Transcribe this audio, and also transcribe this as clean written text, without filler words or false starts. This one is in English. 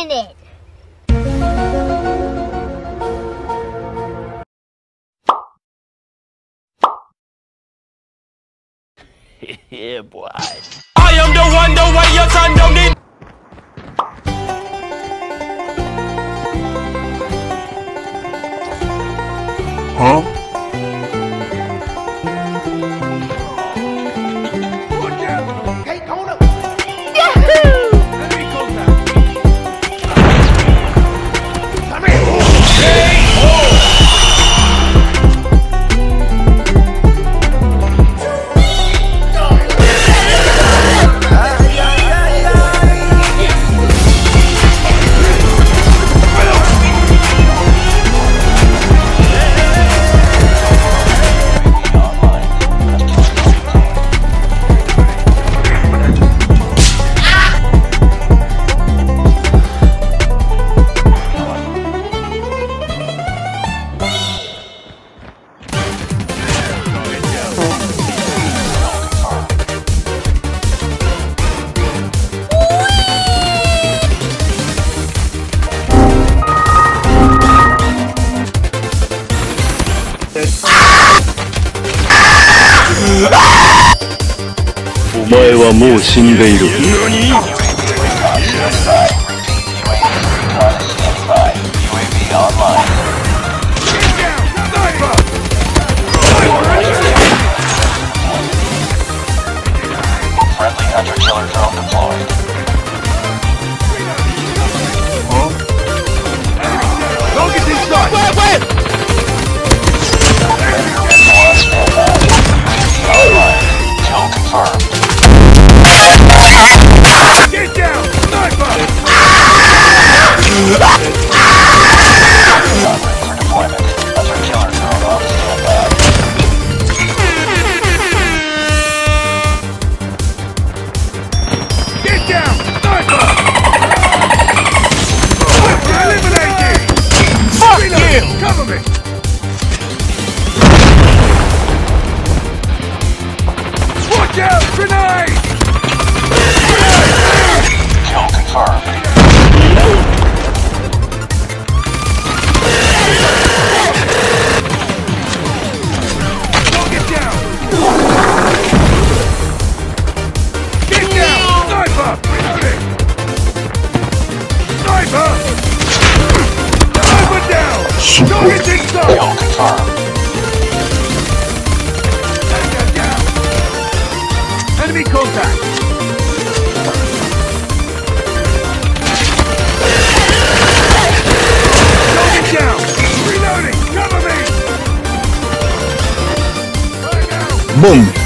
minute. Yeah, boy. I am the one, the way your son don't need. Huh?お前はもう死んでいる。 Friendly hunter-killer drone deployed. Target inside. Where? Kill confirmed. Get down! Sniper! Not ready for deployment. Hunter-killer drone on standby. Get down! Sniper! Eliminate you! Fuck you! Cover me! Watch out! Grenade! Kill confirmed. Don't get down! Get down! Sniper! Reloading! Sniper! Sniper down! Target inside! Kill confirmed. Down! Enemy contact! Target down! Reloading! Cover me! Right now! Boom!